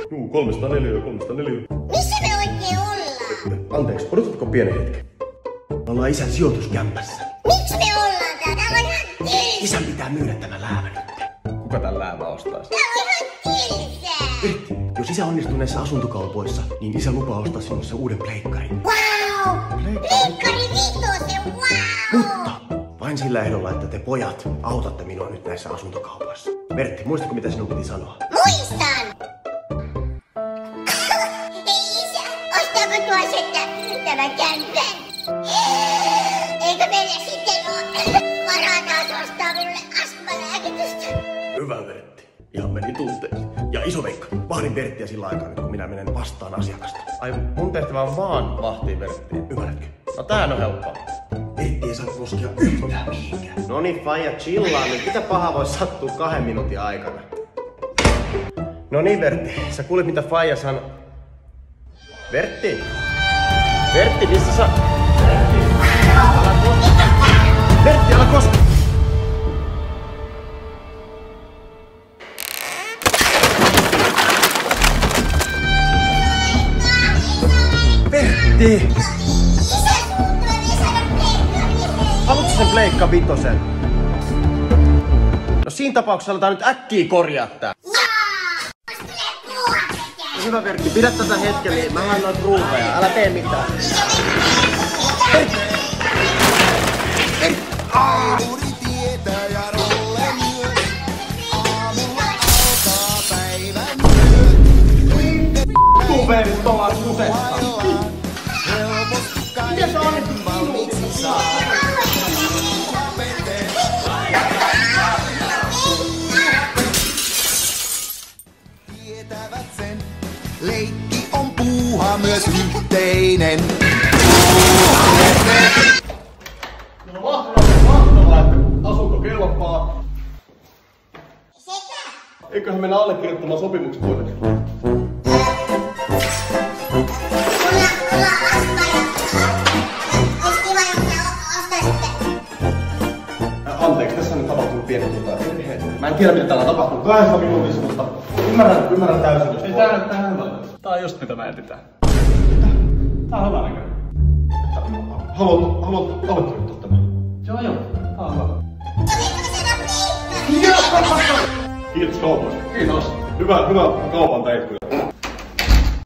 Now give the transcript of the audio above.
Juu, 304. Missä me oikein ollaan? Anteeksi, odotatko pienen hetken? Me ollaan isän sijoituskämpässä. Miksi me ollaan täällä? Täällä on ihan tylsää. Isän pitää myydä tämä läävä nyt. Kuka tän läävä ostaisi? Täällä on ihan tylsää. Pertti, jos isä onnistuu näissä asuntokaupoissa, niin isä lupaa ostaa sinulle se uuden pleikkarin. Wow! Pleikkari vitosen, wow! Mutta vain sillä ehdolla, että te pojat autatte minua nyt näissä asuntokaupoissa. Pertti, muistatko mitä sinun piti sanoa? Muistan! Hei isä, ostaako tuo tämä kämpän? Eikö meillä sitten ole varaa taas ostaa minulle astmalääkitystä? Hyvä Pertti. Ihan meni tunteeksi. Ja iso Veikka, vahdin Perttiä sillä aikaa nyt kun minä menen vastaan asiakasta. Ai mun tehtävä on vaan vahtia Perttiä. Ymmärrätkö? No tämähän on helppoa. Pertti ei saa koskea yhtään mihinkään. No niin faija, chillaa nyt. Mitä pahaa voi sattua 2 minuutin aikana? No niin Pertti, sä kuulit mitä faija sanoi. Pertti! Pertti, missä sä... Pertti, älä koske! Pertti! Isä suuntaan ja saada pleikkari. Haluatko sen pleikka vitosen? No siinä tapauksessa aletaan nyt äkkiä korjaa tää. Jaa! Ostele puolta. Hyvä Pertti, pidä tätä hetken, niin mä haen noita ruuveja. Älä tee mitään. Aamuri tietää ja rolle myö. Aamulla alkaa päivän myö. Kuverit ovat kusessa. Helposti kaiken valmiiksi saa. Tietävät sen, leikki on puuha myös yhteinen. No mahtavaa, että asunto kelpaa. Sekä? Eiköhän mennä allekirjoittamaan sopimukset kuitenkin. Mulla astma ja... Ois kiva, jos sä ostaisitte. Anteeksi, tässä on nyt tapahtunut pieni virhe. Mä en tiedä mitä täällä on tapahtunut 2 minuutissa, mutta ymmärrän täysin. Jos Ei tää nyt tähän hyvältä. Tää on just mitä mä etsitään. Tää on hyvä näköinen. Haluat allekirjoittaa tämän? Joo. Tää on hyvä. Sovitteko saada pleikkari? Kiitos kaupoista. Kiitos. Hyvä kaupan teet.